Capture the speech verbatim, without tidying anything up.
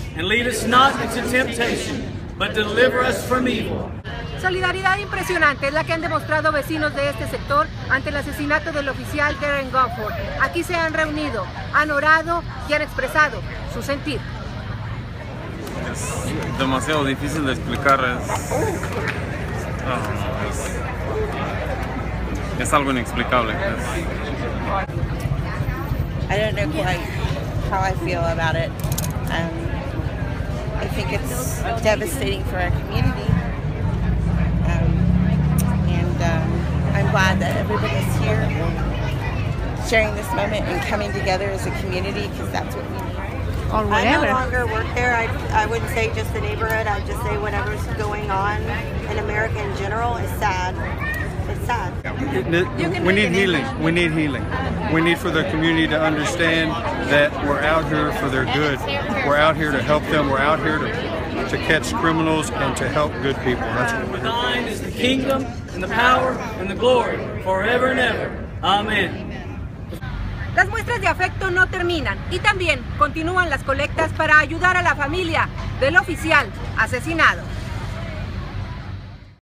and lead us not into temptation, but deliver us from evil. Solidaridad impresionante es la que han demostrado vecinos de este sector ante el asesinato del oficial Darren Gunford. Aquí se han reunido, han orado y han expresado su sentir. Es demasiado difícil de explicar, es, oh, es, es algo inexplicable. Es, I don't know quite how I feel about it. Um, I think it's devastating for our community. Um, and um, I'm glad that everybody's here sharing this moment and coming together as a community, because that's what we need. Or whatever. I no longer work there. I, I wouldn't say just the neighborhood. I'd just say whatever's going on in America in general is sad. It's sad. We need healing. We need healing. We need for the community to understand that we're out here for their good. We're out here to help them. We're out here to, to catch criminals and to help good people. That's what we're here. Thine is the kingdom and the power and the glory forever and ever. Amen. Las muestras de afecto no terminan y también continúan las colectas para ayudar a la familia del oficial asesinado.